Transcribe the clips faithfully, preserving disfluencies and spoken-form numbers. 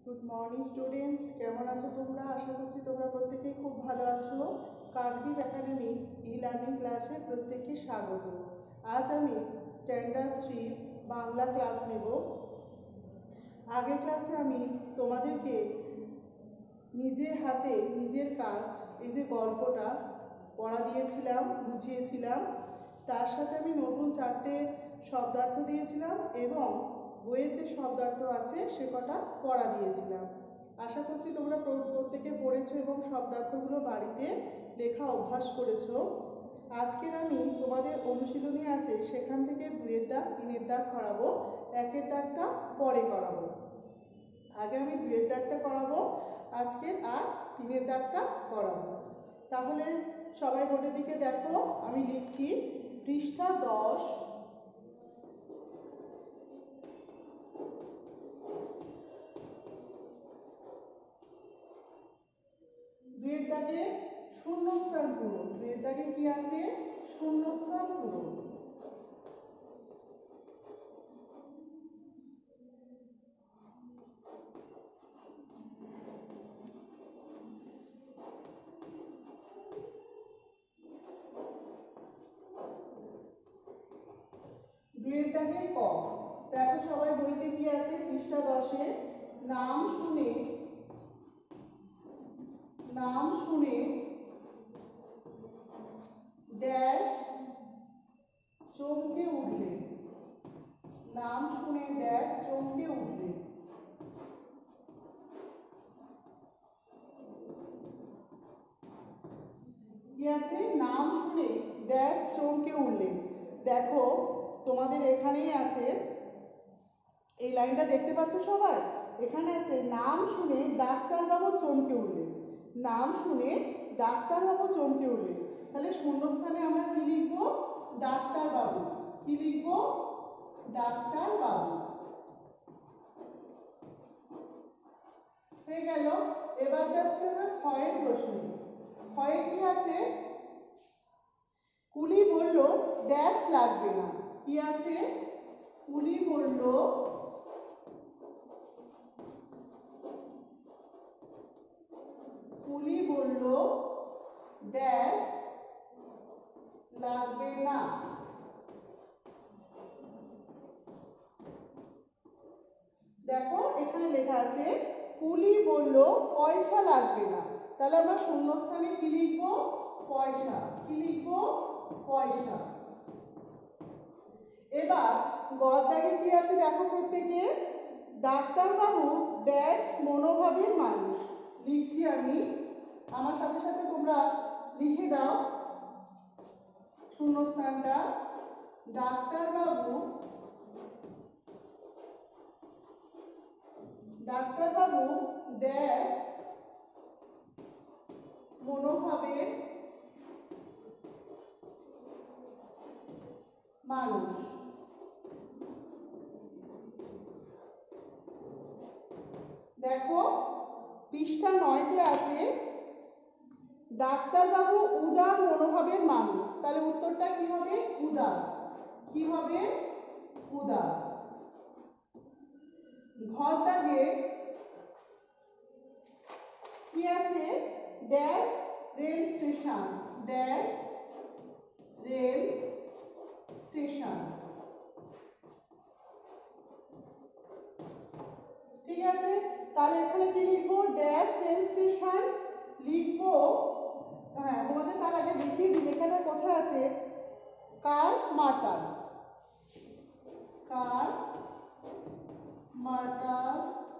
Good morning students, কেমন আছো তোমরা? আশা করছি তোমরা প্রত্যেকেই খুব ভালো আছো। কাকদ্বীপ একাডেমি ই লার্নিং ক্লাসে প্রত্যেককে স্বাগত। আজ আমি স্ট্যান্ডার্ড থ্রি বাংলা ক্লাস নেব। আগের ক্লাসে আমি তোমাদেরকে নিজের হাতে নিজের কাজ এই যে গল্পটা পড়া দিয়েছিলাম, বুঝিয়েছিলাম। তার সাথে আমি নতুন চারটে শব্দার্থ দিয়েছিলাম এবং বইয়ের যে শব্দার্থ আছে সে কটা পড়া দিয়েছিলাম। আশা করছি তোমরা প্রত্যেকে পড়েছো এবং শব্দার্থগুলো বাড়িতে লেখা অভ্যাস করেছো। আজকের আমি তোমাদের অনুশীলনী আছে, সেখান থেকে দুইয়ের দাগ তিনের দাগ করাবো, একের দাগটা পরে করাবো। আগে আমি দুইয়ের দাগটা করাবো আজকের, আর তিনের দাগটা করাবো। তাহলে সবাই বোর্ডের দিকে দেখো, আমি লিখছি পৃষ্ঠা দশ, দুইয়ের দাগে শূন্যস্থান পূরণ। দুইয়ের দাগে কি আছে? শূন্যস্থান পূরণ। দুইয়ের দাগে ক। দেখো সবাই বইতে কি আছে পৃষ্ঠা দশে, নাম শুনে নাম শুনে ড্যাশ চমকে উঠলে। নাম শুনে ড্যাশ চমকে উঠলে। কি আছে? নাম শুনে ড্যাশ চমকে উঠলে। দেখো তোমাদের এখানেই আছে, এই লাইনটা দেখতে পাচ্ছ সবাই? এখানে আছে নাম শুনে ডাক্তারবাবু চমকে উঠলেন। নাম শুনে ডাক্তারবাবু চমকে উঠলেন। তাহলে শূন্যস্থানে আমরা কি লিখবো? ডাক্তারবাবু। কি লিখবো? ডাক্তারবাবু। হয়ে গেল। এবার যাচ্ছে আমরা ক্ষয়ের প্রশ্ন। ক্ষয়ে কি আছে? কুলি বলল ড্যাশ লাগবে না। কি আছে? কুলি বলল কুলি বলল ড্যাশ লাগবে না। দেখো এখানে লেখা আছে কুলি বলল পয়সা লাগবে না। তাহলে আমরা শূন্যস্থানে কি লিখবো? পয়সা। কি লিখবো? পয়সা। এবার গর দাগে কি আছে দেখো প্রত্যেকে, ডাক্তারবাবু ড্যাশ মনোভাবের মানুষ। লিখছি আমি, আমার সাথে সাথে তোমরা লিখে দাও শূন্যস্থানটা। ডাক্তারবাবু ডাক্তারবাবু ড্যাশ মনোভাবের মানুষ। দেখো পৃষ্ঠা নয়তে আছে ডাক্তারবাবু উদার মনোভাবের মানুষ। তাহলে উত্তরটা কি হবে? উদার। কি হবে? উদার। ঘর দাগে কি আছে? Dash rail station. Dash rail station. ঠিক আছে, তাহলে এখানে কি লিখবো? ড্যাশ রেল স্টেশন লিখবো। হ্যাঁ, তোমাদের তার আগে দেখিয়ে দিই এখানে কোথায় আছে। Karmatar. Karmatar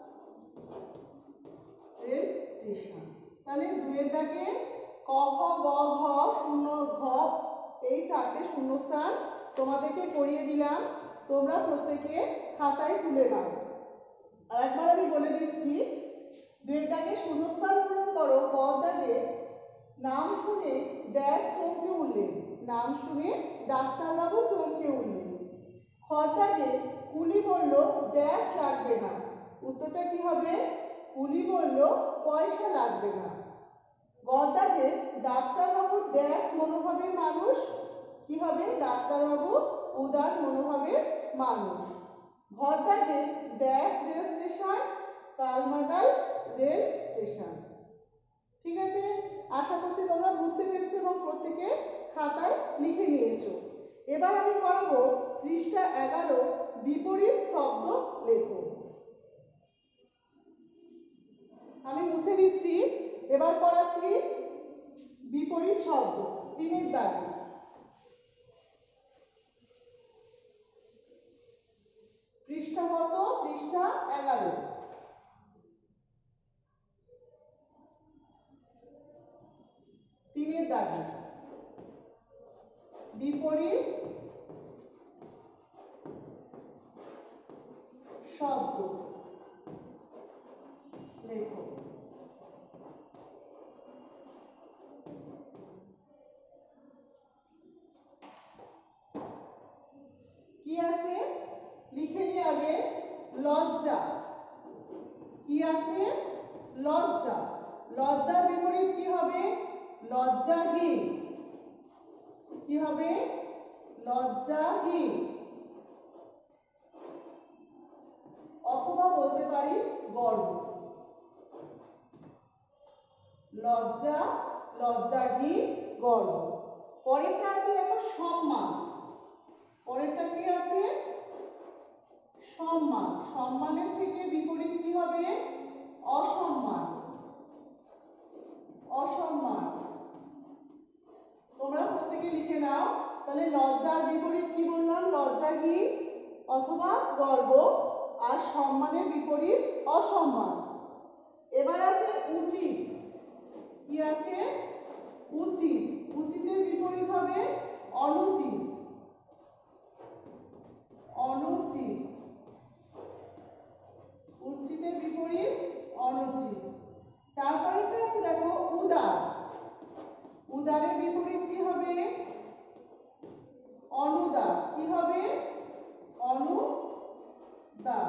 rail station. তাহলে দুয়ের দাগে ক খ গ ঘ শূন্য ঘ এই চারটে শূন্যস্থান তোমাদেরকে করিয়ে দিলাম, তোমরা প্রত্যেকে খাতায় তুলে নাও। আর একবার আমি বলে দিচ্ছি, দুয়ের দাগে শূন্যস্থান পূরণ করো। ক দাগে নাম শুনে ড্যাশ চমকে উঠলেন। নাম শুনে ডাক্তারবাবু চমকে উঠলেন। খ দাগে কুলি বলল ড্যাশ লাগবে না। উত্তরটা কি হবে? কুলি বলল পয়সা লাগবে না। গ দাগে ডাক্তারবাবু ড্যাশ মনোভাবের মানুষ। কি হবে? ডাক্তারবাবু উদার মনোভাবের মানুষ। ঘর দাগে ড্যাশ রেল স্টেশন কালমাটা রেল স্টেশন। ঠিক আছে, আশা করছি তোমরা বুঝতে পেরেছো এবং প্রত্যেকে খাতায় লিখে নিয়েছো। এবার আমি করাবো পৃষ্ঠা এগারো, বিপরীত শব্দ লেখো। আমি মুছে দিচ্ছি, এবার পড়াচ্ছি বিপরীত শব্দ। তিনের দাগে পৃষ্ঠা কত? পৃষ্ঠা এগারো। তিনের দাগে বিপরীত শব্দ লেখো। কি আছে লিখে নিয়ে আগে। লজ্জা। কি আছে? লজ্জা। লজ্জার বিপরীত কি হবে? লজ্জাহীন। কি হবে? লজ্জাহীন। অথবা বলতে পারি গর্ব। লজ্জা, লজ্জাহীন, গর্ব। পরেরটা আছে দেখো সম্মান। পরেরটা কি আছে? সম্মান। সম্মানের থেকে বিপরীত কি হবে? অসম্মান। অসম্মান। তোমরা প্রত্যেকে লিখে নাও। তাহলে লজ্জার বিপরীত কি বললাম? লজ্জাহীন অথবা গর্ব। আর সম্মানের বিপরীত অসম্মান। এবার আছে উচিত। কি আছে? উচিত। উচিতের বিপরীত হবে অনুচিত। অনুচিত। উচিতের বিপরীত অনুচিত। তারপরেরটা আছে দেখো উদার। উদারের বিপরীত কি হবে? অনুদার। কি হবে? অনুদার।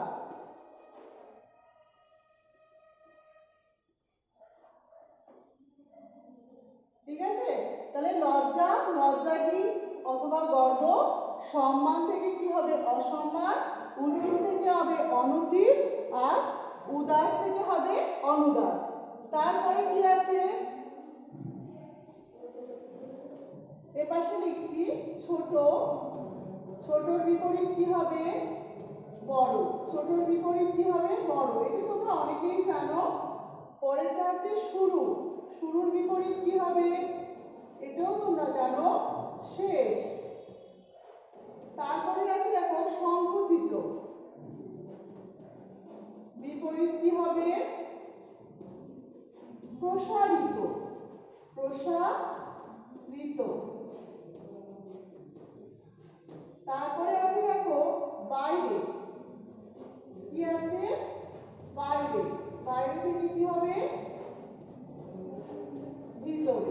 ঠিক আছে, তাহলে লজ্জা, লজ্জাহীন অথবা গর্ব। সম্মান থেকে কি হবে? অসম্মান। উচিত থেকে হবে অনুচিত। আর উদার থেকে হবে অনুদার। তারপরে কি আছে? এপাশে লিখছি ছোট। ছোটর বিপরীত কি হবে? বড়। ছোটর বিপরীত কি হবে? বড়। এটা তোমরা অনেকেই জানো। পরেরটা আছে শুরু। শুরুর বিপরীত কি হবে? এটাও তোমরা জানো। শেষ। তারপরে আছে দেখো সংকুচিত। বিপরীত কি হবে? প্রসারিত। প্রসারিত। তারপরে আছে দেখো বাইরে। কি আছে? বাইরে। বাইরে থেকে কি হবে? ভিতরে।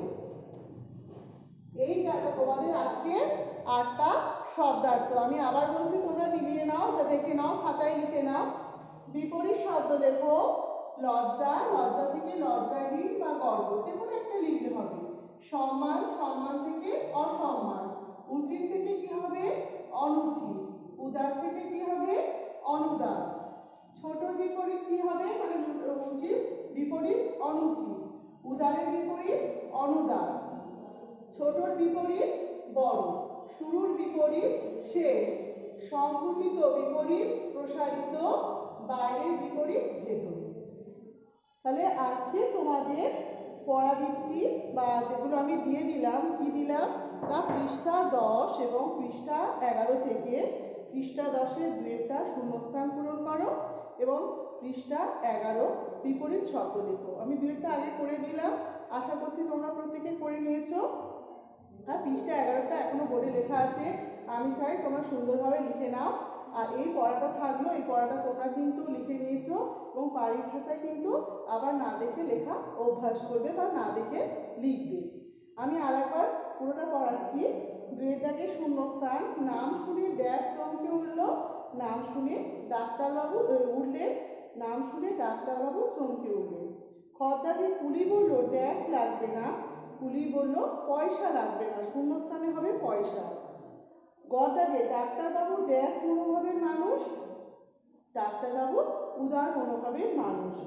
এই গেল তোমাদের আজকের আটটা শব্দার্থ। আমি আবার বলছি, তোমরা মিলিয়ে নাও, দেখে নাও, খাতায় লিখে নাও। বিপরীত শব্দ লেখো। লজ্জা। লজ্জা থেকে লজ্জাহীন বা গর্ব, যে কোনো একটা লিখলে হবে। সম্মান। সম্মান থেকে অসম্মান। উচিত থেকে কি হবে? অনুচিত। উদার থেকে কি হবে? অনুদার। ছোটর বিপরীত কি হবে? মানে উচিত বিপরীত অনুচিত। উদারের বিপরীত অনুদার। ছোটর বিপরীত বড়। শুরুর বিপরীত শেষ। সংকুচিত বিপরীত প্রসারিত। বাইরের বিপরীত ভেতরে। তাহলে আজকে তোমাদের পড়া দিচ্ছি, বা যেগুলো আমি দিয়ে দিলাম। কি দিলাম না, পৃষ্ঠা দশ এবং পৃষ্ঠা এগারো থেকে পৃষ্ঠা দশের দুয়েরটা শূন্যস্থান পূরণ করো এবং পৃষ্ঠা এগারো বিপরীত শব্দ লেখো। আমি দুয়েরটা আগে করে দিলাম, আশা করছি তোমরা প্রত্যেকে করে নিয়েছো। আর পৃষ্ঠা এগারোটা এখনো বোর্ডে লেখা আছে, আমি চাই তোমরা সুন্দরভাবে লিখে নাও। আর এই পড়াটা থাকলো, এই পড়াটা তোমরা কিন্তু লিখে নিয়েছো এবং বাড়ির খাতায় কিন্তু আবার না দেখে লেখা অভ্যাস করবে বা না দেখে লিখবে। আমি আর একবার পুরোটা পড়াচ্ছি। দুয়ের দাগে শূন্যস্থান। নাম শুনে ড্যাশ চমকে উঠল। নাম শুনে ডাক্তারবাবু উঠলেন। নাম শুনে ডাক্তারবাবু চমকে উঠলেন। খর দাগে কুলি বলল ড্যাশ লাগবে না। কুলি বলল পয়সা লাগবে না। শূন্যস্থানে হবে পয়সা। গ দাগে ডাক্তারবাবু ড্যাশ মনোভাবের মানুষ। ডাক্তারবাবু উদার মনোভাবের মানুষ। ঘ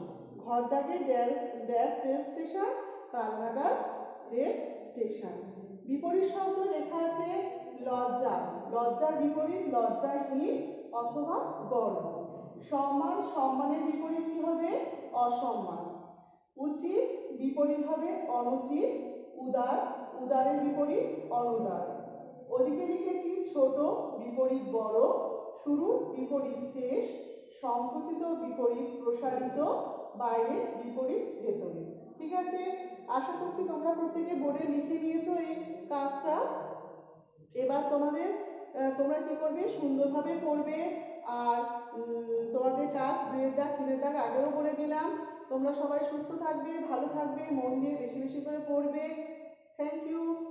ঘরদাগের ড্যাশ ড্যাশ রেল স্টেশন, কালনাডার রেল স্টেশন। বিপরীত শব্দ লেখা আছে লজ্জা, লজ্জার বিপরীত লজ্জাহীন অথবা গর্ব। সম্মান, সম্মানের বিপরীত কি হবে? অসম্মান। উচিত বিপরীত হবে অনুচিত। উদার, উদারের বিপরীত অনুদার। ওদিকে লিখেছি ছোট বিপরীত বড়, শুরু বিপরীত শেষ, সংকুচিত বিপরীত প্রসারিত, বাইরের বিপরীত ভেতরে। ঠিক আছে, আশা করছি তোমরা প্রত্যেকে বোর্ডে লিখে নিয়েছো এই কাজটা। এবার তোমাদের তোমরা কি করবে? সুন্দরভাবে পড়বে। আর তোমাদের কাজ দুয়ের দাগ তিনের দাগ আগেও করে দিলাম। তোমরা সবাই সুস্থ থাকবে, ভালো থাকবে, মন দিয়ে বেশি বেশি করে পড়বে। Thank you.